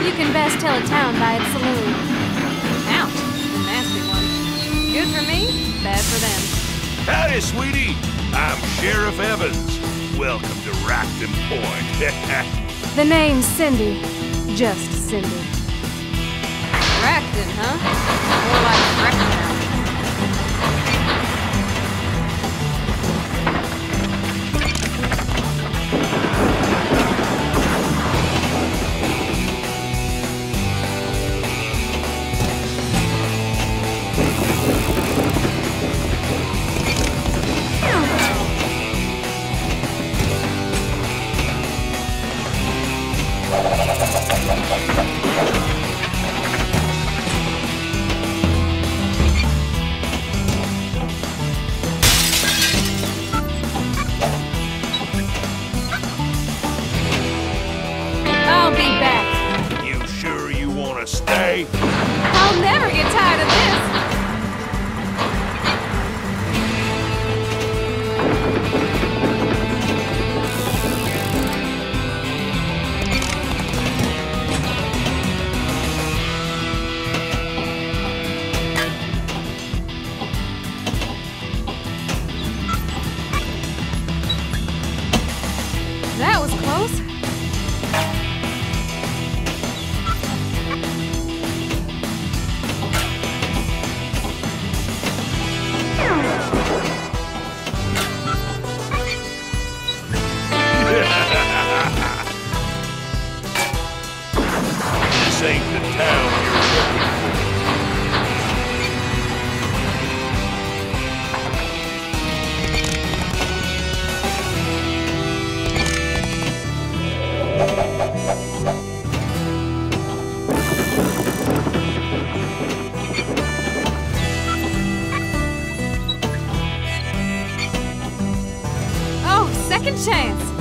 You can best tell a town by its saloon. Ouch, a nasty one. Good for me, bad for them. Howdy, sweetie. I'm Sheriff Evans. Welcome to Rockton Point. The name's Cindy. Just Cindy. Racton, huh? More like Racton. I'll be back. You sure you want to stay? I'll never get tired of this. That was close. This ain't the town you're looking for. Oh, second chance.